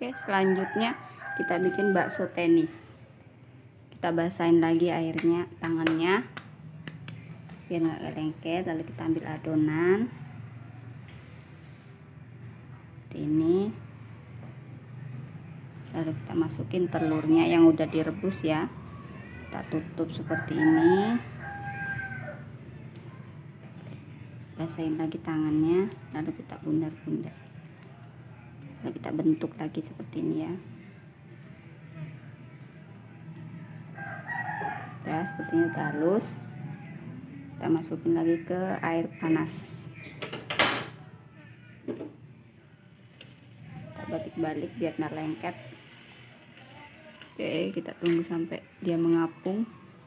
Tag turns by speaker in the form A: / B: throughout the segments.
A: Oke, selanjutnya kita bikin bakso tenis. Kita basahin lagi airnya, tangannya biar nggak lengket. Lalu kita ambil adonan seperti ini, lalu kita masukin telurnya yang udah direbus ya. Kita tutup seperti ini, basahin lagi tangannya, lalu kita bundar-bundar, lalu kita bentuk lagi seperti ini ya. Ya, sepertinya udah halus. Kita masukin lagi ke air panas, kita balik-balik biar nggak lengket. Oke, kita tunggu sampai dia mengapung.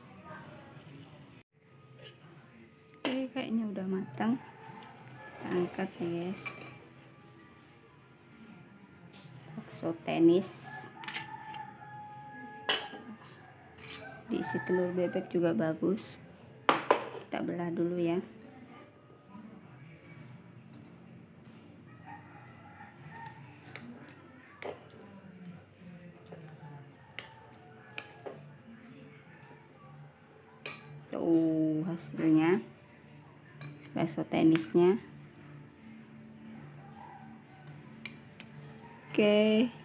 A: Oke, kayaknya udah matang. Kita angkat ya guys. Bakso tenis diisi telur bebek juga bagus. Kita belah dulu ya. Tuh hasilnya bakso tenisnya. Oke.